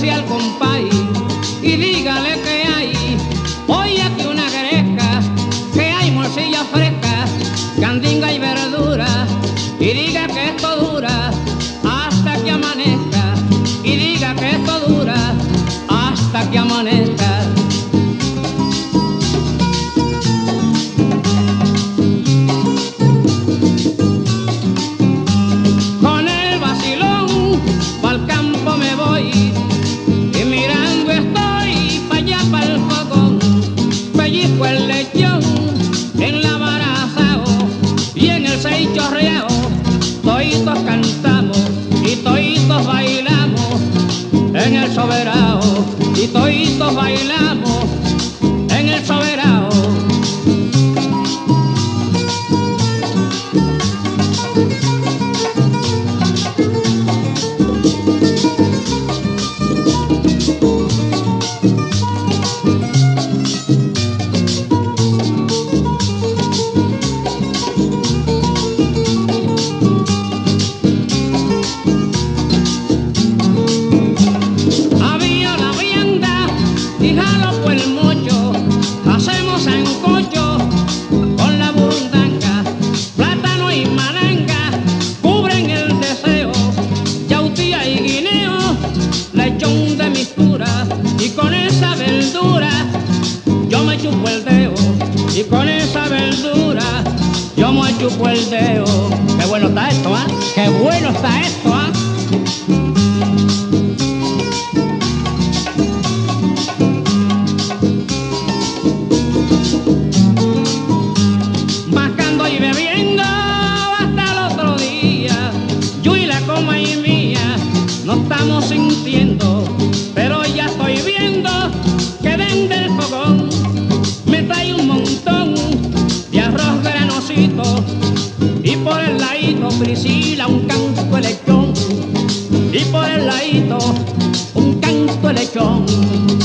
acérquese al compay y dígale que hay hoy aquí una greca, que hay morcilla fresca, candinga y verdura, y diga que esto dura hasta que amanezca, y diga que esto dura hasta que amanezca. Con el vacilón pa'l campo me voy y mirando estoy pa' allá pa'l fogón, pellizco el lechón en la vara asao y en el seis chorreao, toitos cantamos y toitos bailamos en el soberao, y toitos bailamos en el soberao. Lechón de mistura y con esa verdura yo me chupo el dedo, y con esa verdura yo me chupo el dedo. Qué bueno está esto, ¿ah? Qué bueno está esto, ¿ah? Mascando y bebiendo hasta el otro día, yo y la coma y mía no estamos sintiendo, pero ya estoy viendo que desde el fogón me trae un montón de arroz granosito, y por el ladito Priscila un canto de lechón, y por el ladito un canto de lechón.